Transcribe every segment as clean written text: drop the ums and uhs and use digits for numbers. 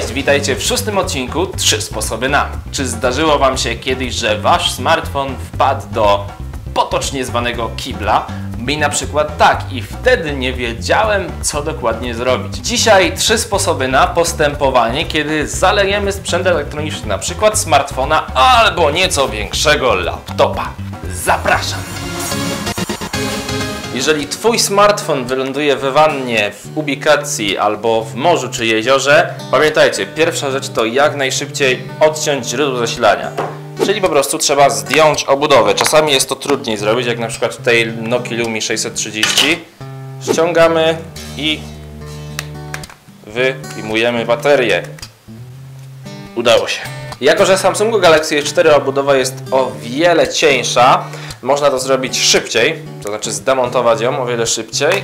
Cześć, witajcie w 6. odcinku 3 sposoby na. Czy zdarzyło Wam się kiedyś, że Wasz smartfon wpadł do potocznie zwanego kibla? Mi na przykład tak i wtedy nie wiedziałem, co dokładnie zrobić. Dzisiaj 3 sposoby na postępowanie, kiedy zalejemy sprzęt elektroniczny, na przykład smartfona albo nieco większego laptopa. Zapraszam! Jeżeli Twój smartfon wyląduje we wannie, w ubikacji albo w morzu czy jeziorze, pamiętajcie, pierwsza rzecz to jak najszybciej odciąć źródło zasilania. Czyli po prostu trzeba zdjąć obudowę. Czasami jest to trudniej zrobić, jak na przykład w tej Nokii Lumii 630. Ściągamy i wyjmujemy baterię. Udało się. Jako że Samsungu Galaxy S4 obudowa jest o wiele cieńsza, można to zrobić szybciej, to znaczy zdemontować ją o wiele szybciej.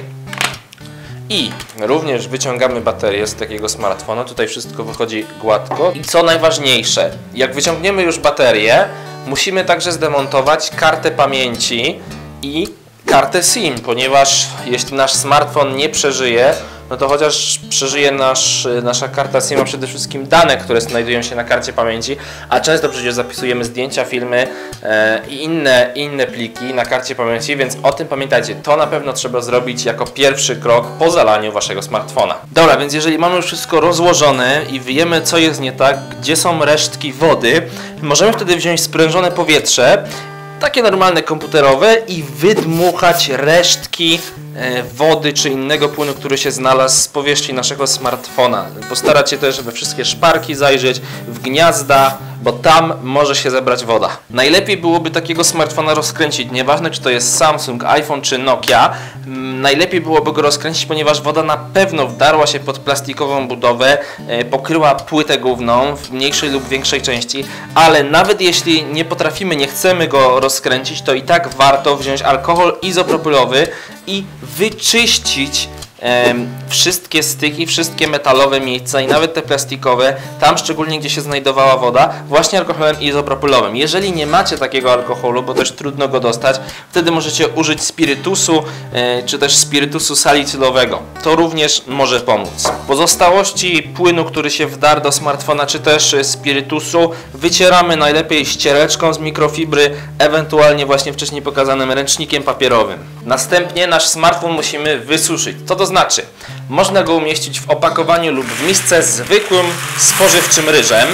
I również wyciągamy baterię z takiego smartfona. Tutaj wszystko wychodzi gładko. I co najważniejsze, jak wyciągniemy już baterię, musimy także zdemontować kartę pamięci i kartę SIM, ponieważ jeśli nasz smartfon nie przeżyje, no to chociaż przeżyje nasza karta SIM, a przede wszystkim dane, które znajdują się na karcie pamięci, a często przecież zapisujemy zdjęcia, filmy i inne pliki na karcie pamięci, więc o tym pamiętajcie, to na pewno trzeba zrobić jako pierwszy krok po zalaniu Waszego smartfona. Dobra, więc jeżeli mamy już wszystko rozłożone i wiemy, co jest nie tak, gdzie są resztki wody, możemy wtedy wziąć sprężone powietrze, takie normalne komputerowe, i wydmuchać resztki wody czy innego płynu, który się znalazł z powierzchni naszego smartfona. Postarać się też we wszystkie szparki zajrzeć, w gniazda, bo tam może się zebrać woda. Najlepiej byłoby takiego smartfona rozkręcić, nieważne czy to jest Samsung, iPhone czy Nokia, najlepiej byłoby go rozkręcić, ponieważ woda na pewno wdarła się pod plastikową budowę, pokryła płytę główną w mniejszej lub większej części, ale nawet jeśli nie potrafimy, nie chcemy go rozkręcić, to i tak warto wziąć alkohol izopropylowy i wyczyścić wszystkie styki, wszystkie metalowe miejsca i nawet te plastikowe, tam szczególnie gdzie się znajdowała woda, właśnie alkoholem izopropylowym. Jeżeli nie macie takiego alkoholu, bo też trudno go dostać, wtedy możecie użyć spirytusu, czy też spirytusu salicylowego. To również może pomóc. Pozostałości płynu, który się wdarł do smartfona, czy też spirytusu, wycieramy najlepiej ściereczką z mikrofibry, ewentualnie właśnie wcześniej pokazanym ręcznikiem papierowym. Następnie nasz smartfon musimy wysuszyć. Co to znaczy? Można go umieścić w opakowaniu lub w misce z zwykłym spożywczym ryżem.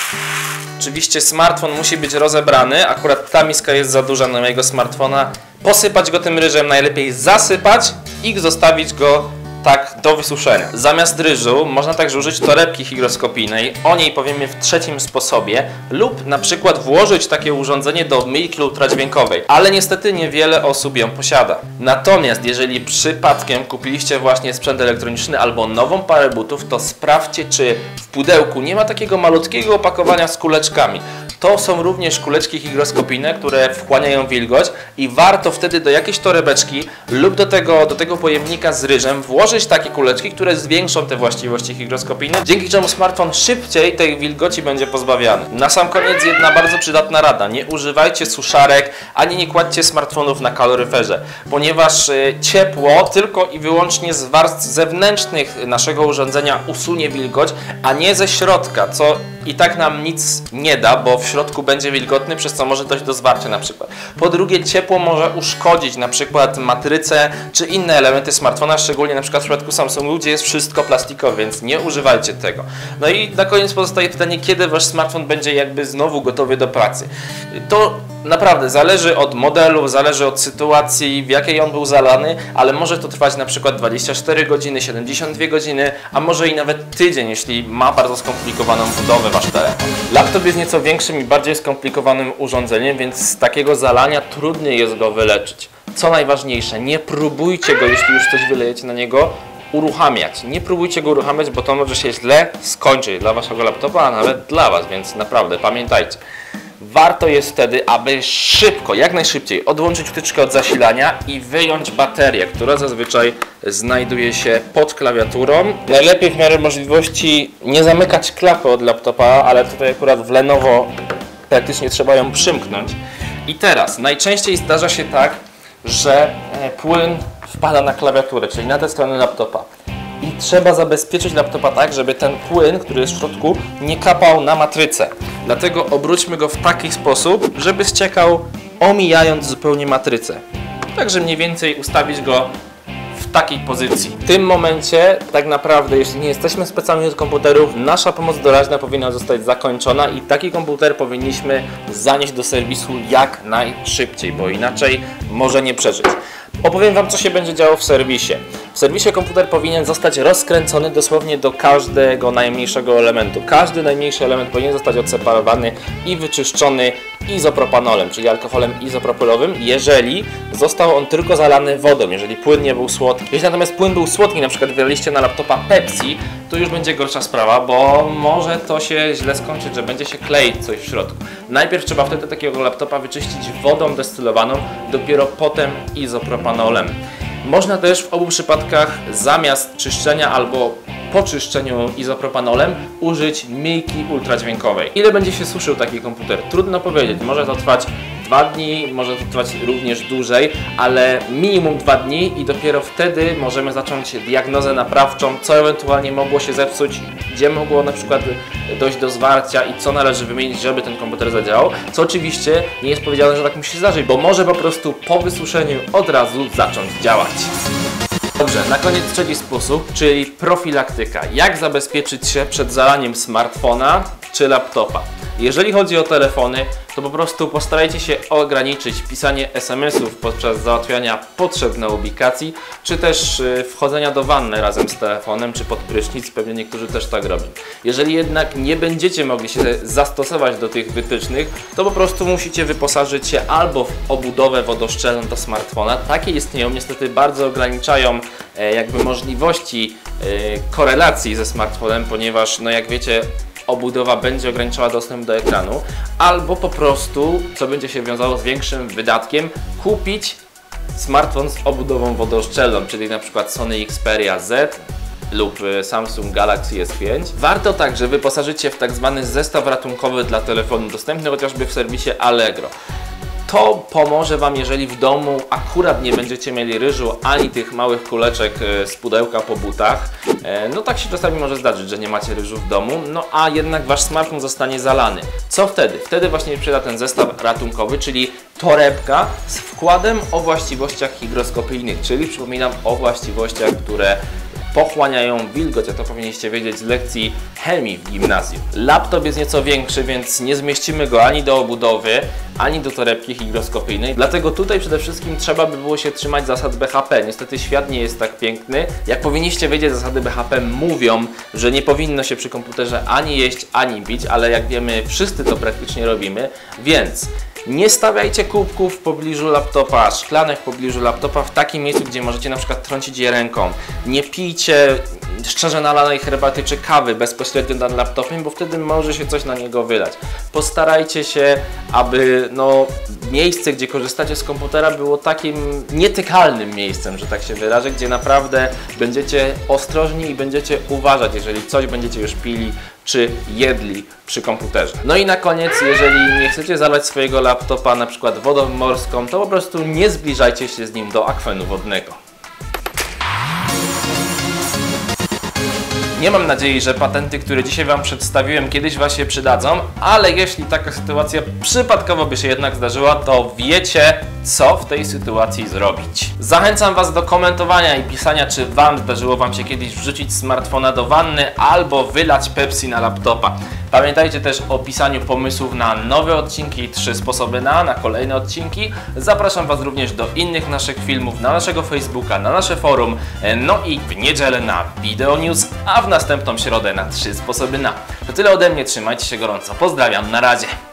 Oczywiście smartfon musi być rozebrany, akurat ta miska jest za duża na mojego smartfona. Posypać go tym ryżem, najlepiej zasypać i zostawić go tak do wysuszenia. Zamiast ryżu można także użyć torebki hygroskopijnej, o niej powiemy w 3. sposobie, lub na przykład włożyć takie urządzenie do myjki ultradźwiękowej, ale niestety niewiele osób ją posiada. Natomiast jeżeli przypadkiem kupiliście właśnie sprzęt elektroniczny albo nową parę butów, to sprawdźcie, czy w pudełku nie ma takiego malutkiego opakowania z kuleczkami. To są również kuleczki hygroskopijne, które wchłaniają wilgoć i warto wtedy do jakiejś torebeczki lub do tego pojemnika z ryżem włożyć takie kuleczki, które zwiększą te właściwości hygroskopijne, dzięki czemu smartfon szybciej tej wilgoci będzie pozbawiany. Na sam koniec jedna bardzo przydatna rada. Nie używajcie suszarek, ani nie kładźcie smartfonów na kaloryferze, ponieważ ciepło tylko i wyłącznie z warstw zewnętrznych naszego urządzenia usunie wilgoć, a nie ze środka, co i tak nam nic nie da, bo w środku będzie wilgotny, przez co może dojść do zwarcia na przykład. Po drugie, ciepło może uszkodzić na przykład matrycę czy inne elementy smartfona, szczególnie na przykład w przypadku Samsungu, gdzie jest wszystko plastikowe, więc nie używajcie tego. No i na koniec pozostaje pytanie, kiedy Wasz smartfon będzie jakby znowu gotowy do pracy. To naprawdę zależy od modelu, zależy od sytuacji, w jakiej on był zalany, ale może to trwać na przykład 24 godziny, 72 godziny, a może i nawet tydzień, jeśli ma bardzo skomplikowaną budowę Wasz telefon. Laptop jest nieco większym i bardziej skomplikowanym urządzeniem, więc z takiego zalania trudniej jest go wyleczyć. Co najważniejsze, nie próbujcie go, jeśli już coś wylejecie na niego, uruchamiać. Nie próbujcie go uruchamiać, bo to może się źle skończyć dla Waszego laptopa, a nawet dla Was, więc naprawdę pamiętajcie. Warto jest wtedy, aby szybko, jak najszybciej odłączyć wtyczkę od zasilania i wyjąć baterię, która zazwyczaj znajduje się pod klawiaturą. Najlepiej w miarę możliwości nie zamykać klapy od laptopa, ale tutaj akurat w Lenovo praktycznie trzeba ją przymknąć. I teraz najczęściej zdarza się tak, że płyn wpada na klawiaturę, czyli na tę stronę laptopa. i trzeba zabezpieczyć laptopa tak, żeby ten płyn, który jest w środku, nie kapał na matrycę. Dlatego obróćmy go w taki sposób, żeby ściekał, omijając zupełnie matrycę. Także mniej więcej ustawić go w takiej pozycji. W tym momencie tak naprawdę, jeśli nie jesteśmy specjalni od komputerów, nasza pomoc doraźna powinna zostać zakończona i taki komputer powinniśmy zanieść do serwisu jak najszybciej, bo inaczej może nie przeżyć. Opowiem Wam, co się będzie działo w serwisie. W serwisie komputer powinien zostać rozkręcony dosłownie do każdego najmniejszego elementu. Każdy najmniejszy element powinien zostać odseparowany i wyczyszczony izopropanolem, czyli alkoholem izopropylowym, jeżeli został on tylko zalany wodą, jeżeli płyn nie był słodki. Jeśli natomiast płyn był słodki, na przykład wylaliście na laptopa Pepsi, to już będzie gorsza sprawa, bo może to się źle skończyć, że będzie się kleić coś w środku. Najpierw trzeba wtedy takiego laptopa wyczyścić wodą destylowaną, dopiero potem izopropanolem. Można też w obu przypadkach zamiast czyszczenia albo po czyszczeniu izopropanolem użyć myjki ultradźwiękowej. Ile będzie się suszył taki komputer? Trudno powiedzieć. Może to trwać 2 dni, może to trwać również dłużej, ale minimum 2 dni i dopiero wtedy możemy zacząć diagnozę naprawczą, co ewentualnie mogło się zepsuć, gdzie mogło na przykład dojść do zwarcia i co należy wymienić, żeby ten komputer zadziałał, co oczywiście nie jest powiedziane, że tak musi zdarzyć, bo może po prostu po wysuszeniu od razu zacząć działać. Dobrze, na koniec trzeci sposób, czyli profilaktyka. Jak zabezpieczyć się przed zalaniem smartfona czy laptopa? Jeżeli chodzi o telefony, to po prostu postarajcie się ograniczyć pisanie SMS-ów podczas załatwiania potrzeb na ubikacji, czy też wchodzenia do wanny razem z telefonem, czy pod prysznic, pewnie niektórzy też tak robią. Jeżeli jednak nie będziecie mogli się zastosować do tych wytycznych, to po prostu musicie wyposażyć się albo w obudowę wodoszczelną do smartfona. Takie istnieją, niestety bardzo ograniczają jakby możliwości korelacji ze smartfonem, ponieważ no jak wiecie, obudowa będzie ograniczała dostęp do ekranu, albo po prostu, co będzie się wiązało z większym wydatkiem, kupić smartfon z obudową wodoszczelną, czyli na przykład Sony Xperia Z lub Samsung Galaxy S5. Warto także wyposażyć się w tak zwany zestaw ratunkowy dla telefonu, dostępny chociażby w serwisie Allegro. To pomoże Wam, jeżeli w domu akurat nie będziecie mieli ryżu ani tych małych kuleczek z pudełka po butach. No tak się czasami może zdarzyć, że nie macie ryżu w domu, no a jednak Wasz smartfon zostanie zalany. Co wtedy? Wtedy właśnie przyda ten zestaw ratunkowy, czyli torebka z wkładem o właściwościach hygroskopijnych, czyli przypominam o właściwościach, które pochłaniają wilgoć, a to powinniście wiedzieć z lekcji chemii w gimnazjum. Laptop jest nieco większy, więc nie zmieścimy go ani do obudowy, ani do torebki hygroskopijnej. Dlatego tutaj przede wszystkim trzeba by było się trzymać zasad BHP. Niestety świat nie jest tak piękny. Jak powinniście wiedzieć, zasady BHP mówią, że nie powinno się przy komputerze ani jeść, ani pić, ale jak wiemy, wszyscy to praktycznie robimy, więc nie stawiajcie kubków w pobliżu laptopa, szklanek w pobliżu laptopa w takim miejscu, gdzie możecie na przykład trącić je ręką. Nie pijcie szczerze nalanej herbaty czy kawy bezpośrednio nad laptopem, bo wtedy może się coś na niego wylać. Postarajcie się, aby miejsce, gdzie korzystacie z komputera, było takim nietykalnym miejscem, że tak się wyrażę, gdzie naprawdę będziecie ostrożni i będziecie uważać, jeżeli coś będziecie już pili czy jedli przy komputerze. No i na koniec, jeżeli nie chcecie zalać swojego laptopa na przykład wodą morską, to po prostu nie zbliżajcie się z nim do akwenu wodnego. Nie mam nadziei, że patenty, które dzisiaj Wam przedstawiłem, kiedyś Was się przydadzą, ale jeśli taka sytuacja przypadkowo by się jednak zdarzyła, to wiecie, co w tej sytuacji zrobić. Zachęcam Was do komentowania i pisania, czy zdarzyło Wam się kiedyś wrzucić smartfona do wanny albo wylać Pepsi na laptopa. Pamiętajcie też o pisaniu pomysłów na nowe odcinki i 3 sposoby na kolejne odcinki. Zapraszam Was również do innych naszych filmów, na naszego Facebooka, na nasze forum, no i w niedzielę na Video News, a w następną środę na 3 sposoby na. To tyle ode mnie, trzymajcie się gorąco, pozdrawiam, na razie.